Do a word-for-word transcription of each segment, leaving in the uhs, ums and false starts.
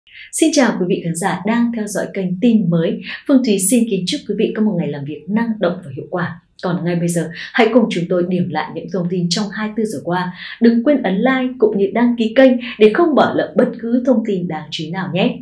Xin chào quý vị khán giả đang theo dõi kênh tin mới. Phương Thúy xin kính chúc quý vị có một ngày làm việc năng động và hiệu quả. Còn ngay bây giờ, hãy cùng chúng tôi điểm lại những thông tin trong hai mươi tư giờ qua. Đừng quên ấn like cũng như đăng ký kênh để không bỏ lỡ bất cứ thông tin đáng chú ý nào nhé.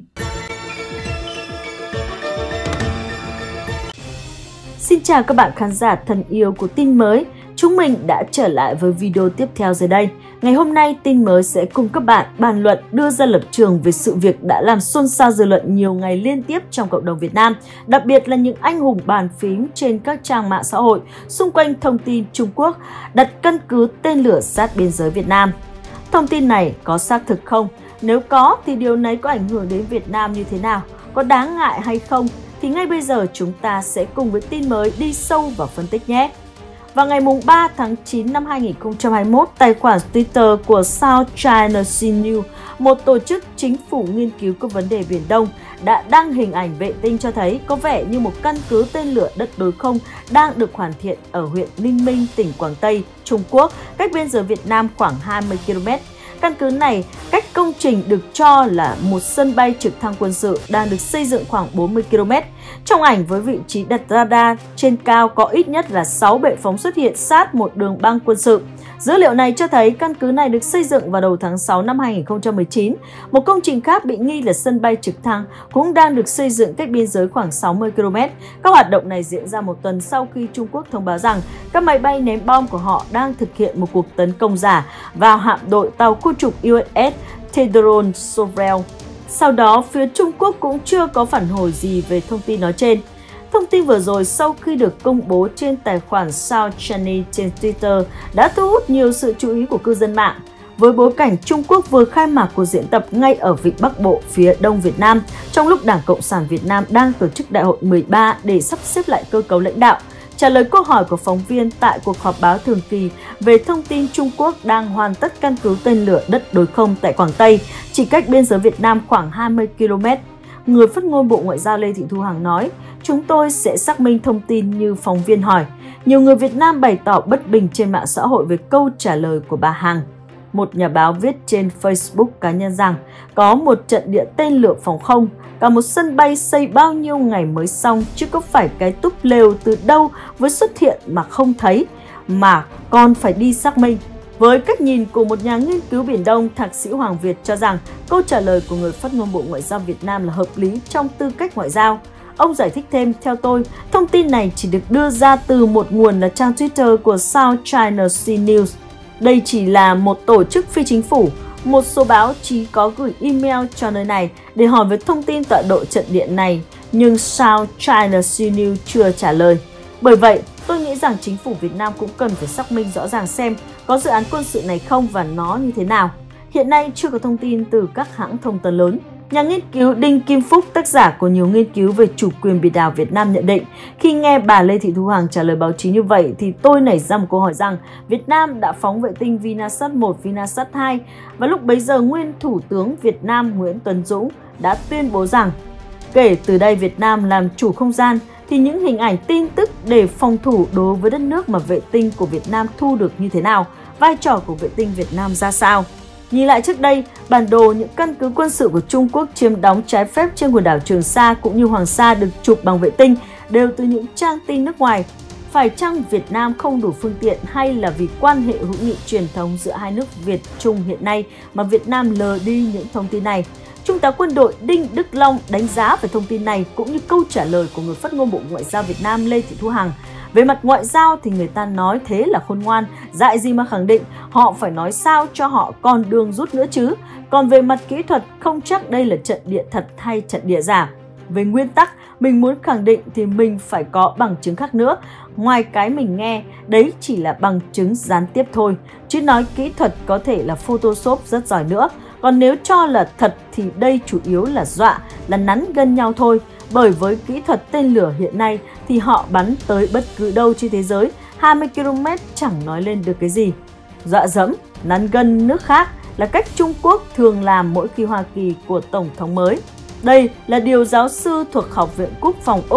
Xin chào các bạn khán giả thân yêu của tin mới. Chúng mình đã trở lại với video tiếp theo dưới đây. Ngày hôm nay, tin mới sẽ cùng các bạn bàn luận đưa ra lập trường về sự việc đã làm xôn xao dư luận nhiều ngày liên tiếp trong cộng đồng Việt Nam, đặc biệt là những anh hùng bàn phím trên các trang mạng xã hội xung quanh thông tin Trung Quốc đặt căn cứ tên lửa sát biên giới Việt Nam. Thông tin này có xác thực không? Nếu có thì điều này có ảnh hưởng đến Việt Nam như thế nào? Có đáng ngại hay không? Thì ngay bây giờ chúng ta sẽ cùng với tin mới đi sâu vào phân tích nhé. Vào ngày ba tháng chín năm hai nghìn không trăm hai mươi mốt, tài khoản Twitter của South China Sea News, một tổ chức chính phủ nghiên cứu các vấn đề Biển Đông, đã đăng hình ảnh vệ tinh cho thấy có vẻ như một căn cứ tên lửa đất đối không đang được hoàn thiện ở huyện Ninh Minh, tỉnh Quảng Tây, Trung Quốc, cách biên giới Việt Nam khoảng hai mươi ki lô mét. Căn cứ này cách công trình được cho là một sân bay trực thăng quân sự đang được xây dựng khoảng bốn mươi ki lô mét. Trong ảnh với vị trí đặt radar trên cao có ít nhất là sáu bệ phóng xuất hiện sát một đường băng quân sự. Dữ liệu này cho thấy căn cứ này được xây dựng vào đầu tháng sáu năm hai nghìn không trăm mười chín. Một công trình khác bị nghi là sân bay trực thăng cũng đang được xây dựng cách biên giới khoảng sáu mươi ki lô mét. Các hoạt động này diễn ra một tuần sau khi Trung Quốc thông báo rằng các máy bay ném bom của họ đang thực hiện một cuộc tấn công giả vào hạm đội tàu khu trục u ét ét Theodore Roosevelt. Sau đó, phía Trung Quốc cũng chưa có phản hồi gì về thông tin nói trên. Thông tin vừa rồi sau khi được công bố trên tài khoản South China trên Twitter đã thu hút nhiều sự chú ý của cư dân mạng. Với bối cảnh Trung Quốc vừa khai mạc cuộc diễn tập ngay ở vịnh Bắc Bộ phía đông Việt Nam, trong lúc Đảng Cộng sản Việt Nam đang tổ chức Đại hội mười ba để sắp xếp lại cơ cấu lãnh đạo. Trả lời câu hỏi của phóng viên tại cuộc họp báo thường kỳ về thông tin Trung Quốc đang hoàn tất căn cứ tên lửa đất đối không tại Quảng Tây, chỉ cách biên giới Việt Nam khoảng hai mươi ki lô mét, người phát ngôn Bộ Ngoại giao Lê Thị Thu Hằng nói, chúng tôi sẽ xác minh thông tin như phóng viên hỏi. Nhiều người Việt Nam bày tỏ bất bình trên mạng xã hội về câu trả lời của bà Hằng. Một nhà báo viết trên Facebook cá nhân rằng có một trận địa tên lửa phòng không, cả một sân bay xây bao nhiêu ngày mới xong chứ có phải cái túp lều từ đâu với xuất hiện mà không thấy, mà còn phải đi xác minh. Với cách nhìn của một nhà nghiên cứu Biển Đông, Thạc sĩ Hoàng Việt cho rằng câu trả lời của người phát ngôn Bộ Ngoại giao Việt Nam là hợp lý trong tư cách ngoại giao. Ông giải thích thêm, theo tôi, thông tin này chỉ được đưa ra từ một nguồn là trang Twitter của South China Sea News. Đây chỉ là một tổ chức phi chính phủ. Một số báo chí có gửi email cho nơi này để hỏi về thông tin tọa độ trận địa này, nhưng South China Sea News chưa trả lời. Bởi vậy, tôi nghĩ rằng chính phủ Việt Nam cũng cần phải xác minh rõ ràng xem có dự án quân sự này không và nó như thế nào. Hiện nay chưa có thông tin từ các hãng thông tấn lớn. Nhà nghiên cứu Đinh Kim Phúc, tác giả của nhiều nghiên cứu về chủ quyền biển đảo Việt Nam nhận định, khi nghe bà Lê Thị Thu Hằng trả lời báo chí như vậy thì tôi nảy ra một câu hỏi rằng Việt Nam đã phóng vệ tinh Vinasat một, Vinasat hai và lúc bấy giờ nguyên Thủ tướng Việt Nam Nguyễn Tấn Dũng đã tuyên bố rằng kể từ đây Việt Nam làm chủ không gian thì những hình ảnh tin tức để phòng thủ đối với đất nước mà vệ tinh của Việt Nam thu được như thế nào, vai trò của vệ tinh Việt Nam ra sao. Nhìn lại trước đây, bản đồ những căn cứ quân sự của Trung Quốc chiếm đóng trái phép trên quần đảo Trường Sa cũng như Hoàng Sa được chụp bằng vệ tinh đều từ những trang tin nước ngoài. Phải chăng Việt Nam không đủ phương tiện hay là vì quan hệ hữu nghị truyền thống giữa hai nước Việt Trung hiện nay mà Việt Nam lờ đi những thông tin này? Trung tá quân đội Đinh Đức Long đánh giá về thông tin này cũng như câu trả lời của người phát ngôn Bộ Ngoại giao Việt Nam Lê Thị Thu Hằng. Về mặt ngoại giao thì người ta nói thế là khôn ngoan, dại gì mà khẳng định, họ phải nói sao cho họ còn đường rút nữa chứ. Còn về mặt kỹ thuật, không chắc đây là trận địa thật hay trận địa giả. Về nguyên tắc, mình muốn khẳng định thì mình phải có bằng chứng khác nữa. Ngoài cái mình nghe, đấy chỉ là bằng chứng gián tiếp thôi. Chứ nói kỹ thuật có thể là Photoshop rất giỏi nữa. Còn nếu cho là thật thì đây chủ yếu là dọa, là nắn gân nhau thôi. Bởi với kỹ thuật tên lửa hiện nay thì họ bắn tới bất cứ đâu trên thế giới, hai mươi ki lô mét chẳng nói lên được cái gì. Dọa dẫm, nắn gân nước khác là cách Trung Quốc thường làm mỗi khi Hoa Kỳ của Tổng thống mới. Đây là điều giáo sư thuộc Học viện Quốc phòng Úc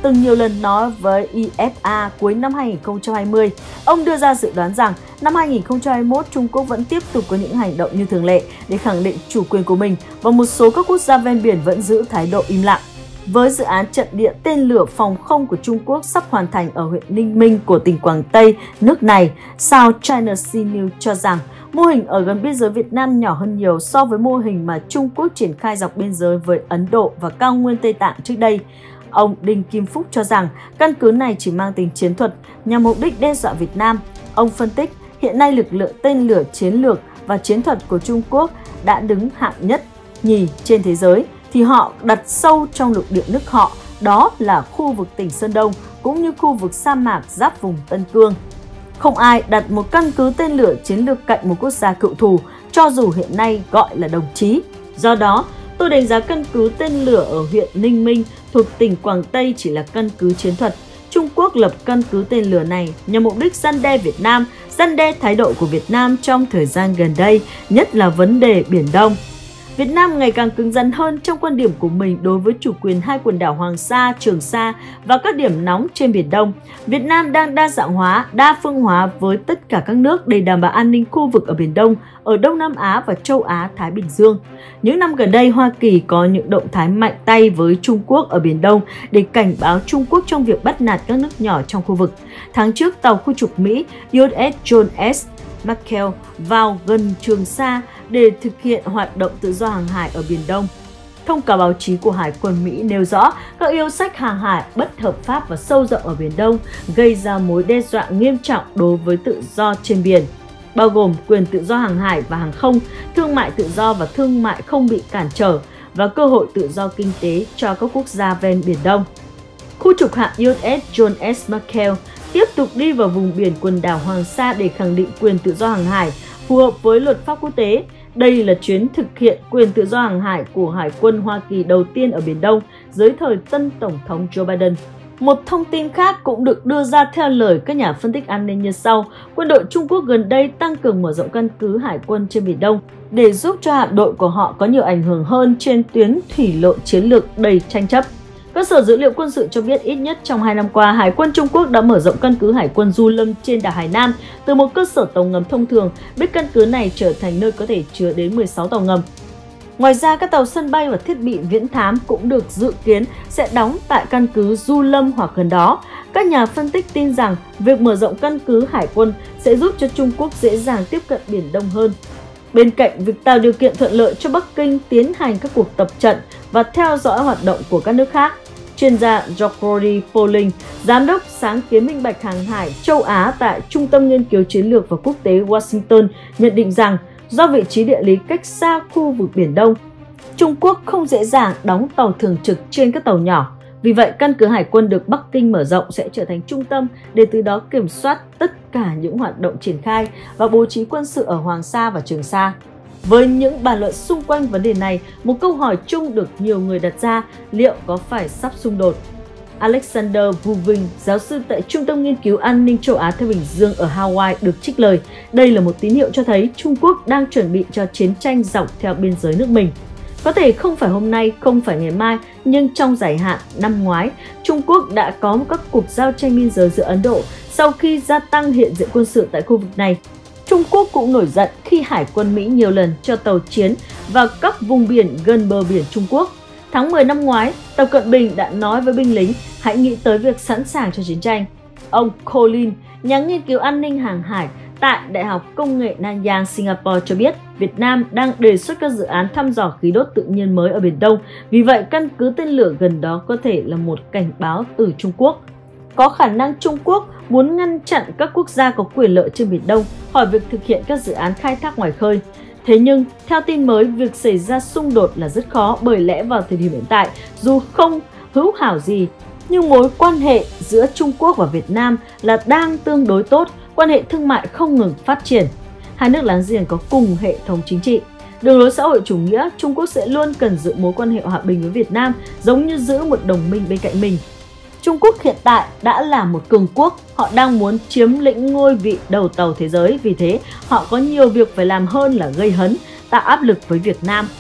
từng nhiều lần nói với i ép a cuối năm hai nghìn không trăm hai mươi. Ông đưa ra dự đoán rằng năm hai nghìn không trăm hai mươi mốt Trung Quốc vẫn tiếp tục có những hành động như thường lệ để khẳng định chủ quyền của mình và một số các quốc gia ven biển vẫn giữ thái độ im lặng. Với dự án trận địa tên lửa phòng không của Trung Quốc sắp hoàn thành ở huyện Ninh Minh của tỉnh Quảng Tây nước này, South China Sea News cho rằng mô hình ở gần biên giới Việt Nam nhỏ hơn nhiều so với mô hình mà Trung Quốc triển khai dọc biên giới với Ấn Độ và cao nguyên Tây Tạng trước đây. Ông Đinh Kim Phúc cho rằng căn cứ này chỉ mang tính chiến thuật nhằm mục đích đe dọa Việt Nam. Ông phân tích hiện nay lực lượng tên lửa chiến lược và chiến thuật của Trung Quốc đã đứng hạng nhất, nhì trên thế giới, thì họ đặt sâu trong lục địa nước họ, đó là khu vực tỉnh Sơn Đông cũng như khu vực sa mạc giáp vùng Tân Cương. Không ai đặt một căn cứ tên lửa chiến lược cạnh một quốc gia cựu thù, cho dù hiện nay gọi là đồng chí. Do đó, tôi đánh giá căn cứ tên lửa ở huyện Ninh Minh thuộc tỉnh Quảng Tây chỉ là căn cứ chiến thuật. Trung Quốc lập căn cứ tên lửa này nhằm mục đích răn đe Việt Nam, răn đe thái độ của Việt Nam trong thời gian gần đây, nhất là vấn đề Biển Đông. Việt Nam ngày càng cứng rắn hơn trong quan điểm của mình đối với chủ quyền hai quần đảo Hoàng Sa, Trường Sa và các điểm nóng trên Biển Đông. Việt Nam đang đa dạng hóa, đa phương hóa với tất cả các nước để đảm bảo an ninh khu vực ở Biển Đông, ở Đông Nam Á và châu Á, Thái Bình Dương. Những năm gần đây, Hoa Kỳ có những động thái mạnh tay với Trung Quốc ở Biển Đông để cảnh báo Trung Quốc trong việc bắt nạt các nước nhỏ trong khu vực. Tháng trước, tàu khu trục Mỹ u ét ét John S. McCain vào gần Trường Sa để thực hiện hoạt động tự do hàng hải ở Biển Đông. Thông cáo báo chí của Hải quân Mỹ nêu rõ các yêu sách hàng hải bất hợp pháp và sâu rộng ở Biển Đông gây ra mối đe dọa nghiêm trọng đối với tự do trên biển, bao gồm quyền tự do hàng hải và hàng không, thương mại tự do và thương mại không bị cản trở và cơ hội tự do kinh tế cho các quốc gia ven Biển Đông. Khu trục hạm u ét ét John S. McCain tiếp tục đi vào vùng biển quần đảo Hoàng Sa để khẳng định quyền tự do hàng hải phù hợp với luật pháp quốc tế. Đây là chuyến thực hiện quyền tự do hàng hải của Hải quân Hoa Kỳ đầu tiên ở Biển Đông dưới thời tân Tổng thống Joe Biden. Một thông tin khác cũng được đưa ra theo lời các nhà phân tích an ninh như sau. Quân đội Trung Quốc gần đây tăng cường mở rộng căn cứ hải quân trên Biển Đông để giúp cho hạm đội của họ có nhiều ảnh hưởng hơn trên tuyến thủy lộ chiến lược đầy tranh chấp. Cơ sở dữ liệu quân sự cho biết ít nhất trong hai năm qua, Hải quân Trung Quốc đã mở rộng căn cứ hải quân Du Lâm trên đảo Hải Nam từ một cơ sở tàu ngầm thông thường, biết căn cứ này trở thành nơi có thể chứa đến mười sáu tàu ngầm. Ngoài ra, các tàu sân bay và thiết bị viễn thám cũng được dự kiến sẽ đóng tại căn cứ Du Lâm hoặc gần đó. Các nhà phân tích tin rằng việc mở rộng căn cứ hải quân sẽ giúp cho Trung Quốc dễ dàng tiếp cận Biển Đông hơn. Bên cạnh việc tạo điều kiện thuận lợi cho Bắc Kinh tiến hành các cuộc tập trận và theo dõi hoạt động của các nước khác, chuyên gia George Folling, giám đốc sáng kiến minh bạch hàng hải châu Á tại Trung tâm Nghiên cứu Chiến lược và Quốc tế Washington nhận định rằng do vị trí địa lý cách xa khu vực Biển Đông, Trung Quốc không dễ dàng đóng tàu thường trực trên các tàu nhỏ. Vì vậy, căn cứ hải quân được Bắc Kinh mở rộng sẽ trở thành trung tâm để từ đó kiểm soát tất cả những hoạt động triển khai và bố trí quân sự ở Hoàng Sa và Trường Sa. Với những bàn luận xung quanh vấn đề này, một câu hỏi chung được nhiều người đặt ra, liệu có phải sắp xung đột? Alexander Vuving, giáo sư tại Trung tâm Nghiên cứu An ninh châu Á Thái Bình Dương ở Hawaii được trích lời. Đây là một tín hiệu cho thấy Trung Quốc đang chuẩn bị cho chiến tranh dọc theo biên giới nước mình. Có thể không phải hôm nay, không phải ngày mai, nhưng trong dài hạn năm ngoái, Trung Quốc đã có các cuộc giao tranh biên giới giữa Ấn Độ sau khi gia tăng hiện diện quân sự tại khu vực này. Trung Quốc cũng nổi giận khi Hải quân Mỹ nhiều lần cho tàu chiến vào các vùng biển gần bờ biển Trung Quốc. Tháng mười năm ngoái, Tập Cận Bình đã nói với binh lính hãy nghĩ tới việc sẵn sàng cho chiến tranh. Ông Colin, nhà nghiên cứu an ninh hàng hải tại Đại học Công nghệ Nanyang, Singapore cho biết Việt Nam đang đề xuất các dự án thăm dò khí đốt tự nhiên mới ở Biển Đông. Vì vậy, căn cứ tên lửa gần đó có thể là một cảnh báo từ Trung Quốc. Có khả năng Trung Quốc muốn ngăn chặn các quốc gia có quyền lợi trên Biển Đông khỏi việc thực hiện các dự án khai thác ngoài khơi. Thế nhưng, theo tin mới, việc xảy ra xung đột là rất khó bởi lẽ vào thời điểm hiện tại, dù không hữu hảo gì, nhưng mối quan hệ giữa Trung Quốc và Việt Nam là đang tương đối tốt, quan hệ thương mại không ngừng phát triển. Hai nước láng giềng có cùng hệ thống chính trị. Đường lối xã hội chủ nghĩa, Trung Quốc sẽ luôn cần giữ mối quan hệ hòa bình với Việt Nam, giống như giữ một đồng minh bên cạnh mình. Trung Quốc hiện tại đã là một cường quốc, họ đang muốn chiếm lĩnh ngôi vị đầu tàu thế giới, vì thế họ có nhiều việc phải làm hơn là gây hấn, tạo áp lực với Việt Nam.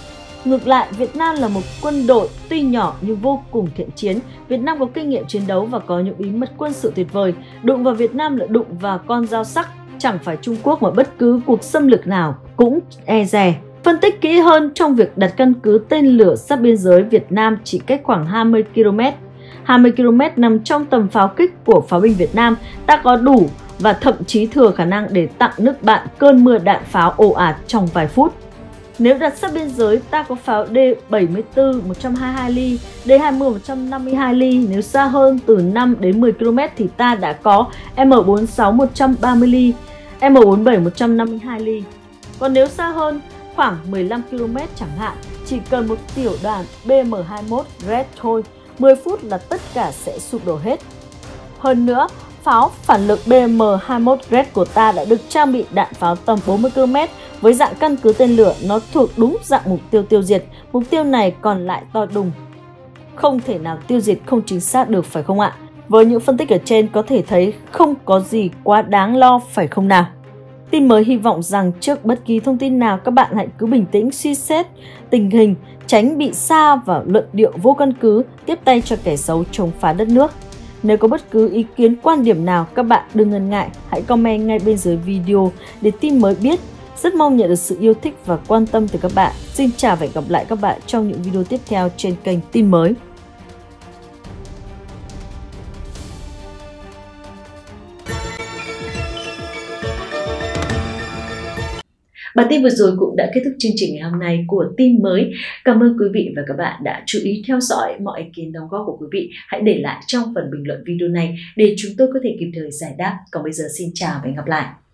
Ngược lại, Việt Nam là một quân đội tuy nhỏ nhưng vô cùng thiện chiến. Việt Nam có kinh nghiệm chiến đấu và có những bí mật quân sự tuyệt vời. Đụng vào Việt Nam là đụng vào con dao sắc, chẳng phải Trung Quốc mà bất cứ cuộc xâm lược nào cũng e dè. Phân tích kỹ hơn trong việc đặt căn cứ tên lửa sát biên giới Việt Nam chỉ cách khoảng hai mươi ki lô mét. hai mươi ki lô mét nằm trong tầm pháo kích của pháo binh Việt Nam, ta có đủ và thậm chí thừa khả năng để tặng nước bạn cơn mưa đạn pháo ồ ạt trong vài phút. Nếu đặt sát biên giới, ta có pháo D bảy mươi tư một trăm hai mươi hai ly, D hai mươi một trăm năm mươi hai ly. Nếu xa hơn từ năm đến mười ki lô mét thì ta đã có M bốn mươi sáu một trăm ba mươi ly, M bốn mươi bảy một trăm năm mươi hai ly. Còn nếu xa hơn khoảng mười lăm ki lô mét chẳng hạn, chỉ cần một tiểu đoàn B M hai mươi mốt Red thôi, mười phút là tất cả sẽ sụp đổ hết. Hơn nữa, pháo phản lực B M hai mươi mốt Red của ta đã được trang bị đạn pháo tầm bốn mươi ki lô mét với dạng căn cứ tên lửa, nó thuộc đúng dạng mục tiêu tiêu diệt. Mục tiêu này còn lại to đùng, không thể nào tiêu diệt không chính xác được, phải không ạ? Với những phân tích ở trên có thể thấy không có gì quá đáng lo, phải không nào? Tin mới hy vọng rằng trước bất kỳ thông tin nào, các bạn hãy cứ bình tĩnh suy xét tình hình, tránh bị sa vào luận điệu vô căn cứ, tiếp tay cho kẻ xấu chống phá đất nước. Nếu có bất cứ ý kiến quan điểm nào, các bạn đừng ngần ngại, hãy comment ngay bên dưới video để Tin Mới biết. Rất mong nhận được sự yêu thích và quan tâm từ các bạn. Xin chào và hẹn gặp lại các bạn trong những video tiếp theo trên kênh Tin Mới. Bản tin vừa rồi cũng đã kết thúc chương trình ngày hôm nay của Tin Mới. Cảm ơn quý vị và các bạn đã chú ý theo dõi. Mọi ý kiến đóng góp của quý vị hãy để lại trong phần bình luận video này để chúng tôi có thể kịp thời giải đáp. Còn bây giờ xin chào và hẹn gặp lại.